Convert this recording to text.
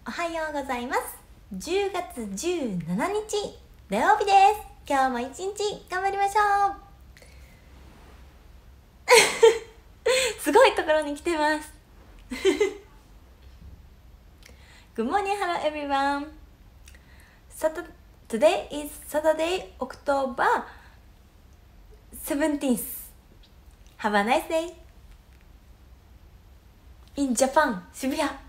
おはようございます。10月17日土曜日です。今日も一日頑張りましょうすごいところに来てますGood morning, hello everyone. Today is Saturday, October 17th. Have a nice day in Japan, 渋谷